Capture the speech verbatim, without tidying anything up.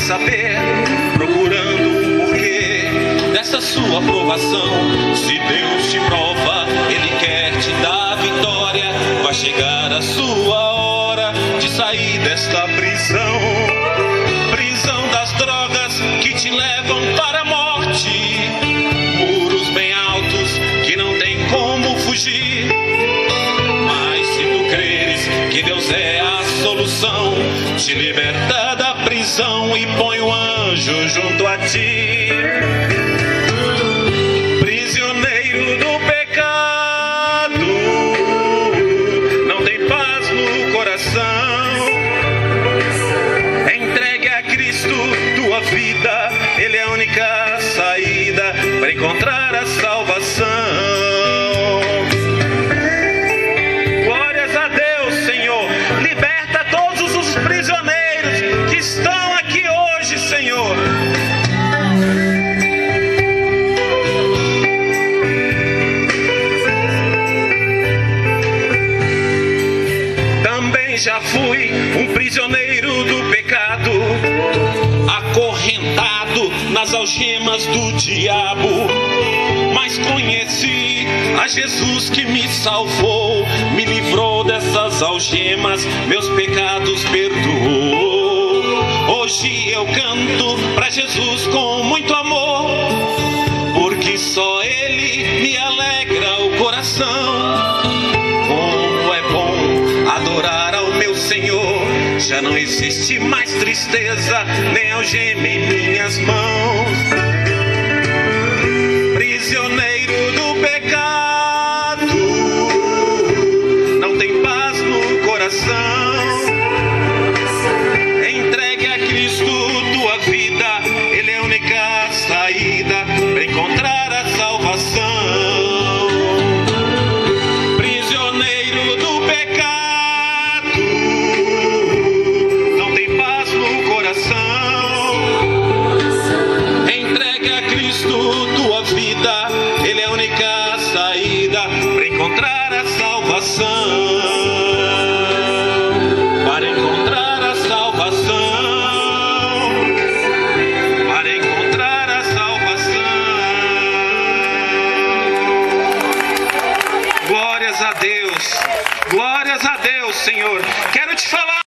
saber, procurando um porquê dessa sua aprovação. Se Deus te prova, Ele quer te dar vitória. Vai chegar a sua hora de sair desta prisão, prisão das drogas que te levam para a morte, muros bem altos que não tem como fugir. Mas se tu creres que Deus é a solução, te liberta da prisão e põe um anjo junto a ti. Prisioneiro do pecado, não tem paz no coração. Entregue a Cristo tua vida, Ele é a única saída para encontrar a salvação. Glórias a Deus, Senhor. Liberta todos os prisioneiros que estão aqui hoje, Senhor. Também já fui um prisioneiro do pecado, acorrentado nas algemas do diabo, mas conheci a Jesus que me salvou, me livrou dessas algemas, meus pecados perdoou. Hoje eu canto pra Jesus com muito amor, porque só Ele me alegra o coração. Como é bom adorar ao meu Senhor, já não existe mais tristeza, nem algema em minhas mãos. Prisioneiro do pecado, não tem paz no coração. Entregue a Cristo tua vida, Ele é a única saída para encontrar a salvação. Prisioneiro do pecado, não tem paz no coração. Entregue a Cristo tua vida, Ele é a única saída para encontrar a salvação. Para encontrar a salvação. Para encontrar a salvação. Glórias a Deus. Glórias a Deus, Senhor. Quero te falar.